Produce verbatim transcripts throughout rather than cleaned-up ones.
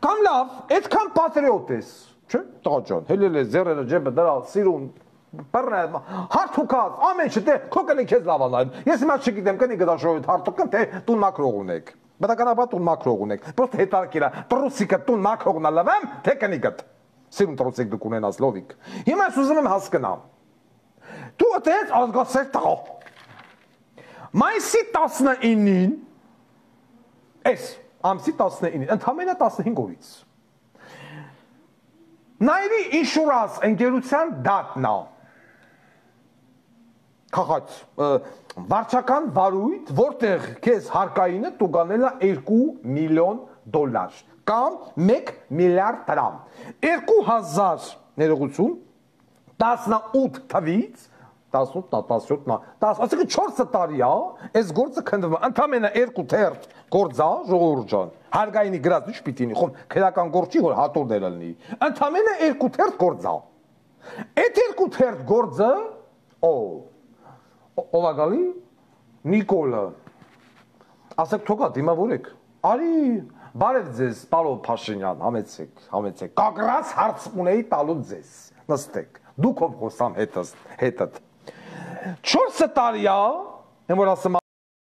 Կամ լավ, այդքան պատրիոտ ես, չէ՞, տղա ջան, հելել ես ձեռերը ջեբը դրալ, սիրուն, բռնել, հարթուկած, ամեն ինչ, դե քո կնի քեզ լավ անալու։ Ես հիմա չգիտեմ, կնի գդաշոյդ հարթուկն, թե տուն մակրող ունեք։ Բնականաբար տուն մակրող ունեք։ Պրոստը հետարքիրա, տրուսիկը տուն մակրողն ալավեմ, թե կնի գդ։ Սիրուն տրուսիկ դուք ունենաս լովիկ։ Հիմա ես ուզում եմ հասկանամ։ Դու այդպես ազգասեր տղա։ Մայիսի տասնինին, այս ամսի տասնինին, ընդամենը տասնհինգ օրից։ Նայրի ինշուրանս ընկերության դատն է։ Քաղաք վարչական վարույթ, որտեղ քեզ հարկայինը դու գանել է երկու միլիոն դոլար կամ մեկ միլիարդ դրամ։ երկու հազար ներողություն տասնութ թվից տասնութ, տասնյոթ, ասիկը չորս տարի է, այս գործը քննվում է, ընդամենը երկու թերթ գործ է, ժողովուրդ ջան, հարկայինի գրած ինչ պիտի լինի, խոմ քրեական գործ չի, որ հատոր դերը լինի, ընդամենը երկու թերթ գործ է։ Այդ երկու թերթ գործը, օ, ով է գալի, Նիկոլը, ասեք թողա դիմավորեք, արի, բարև ձեզ, պարոն Փաշինյան, համեցեք, համեցեք, կակրած հարց ունեի տալու ձեզ, նստեք, դուք ով խոսամ հետըտ, չորս տարի է, եմ որ ասում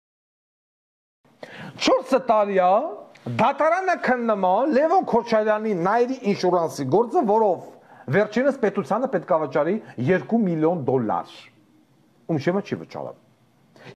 չորս տարի է, դատարանը քննում է Լևոն Քոչարյանի Նայիրի ինշուրանսի գործը, որով վերջինս պետությանը պետք է վճարի երկու միլիոն դոլար, ում շեմը չի վճարում։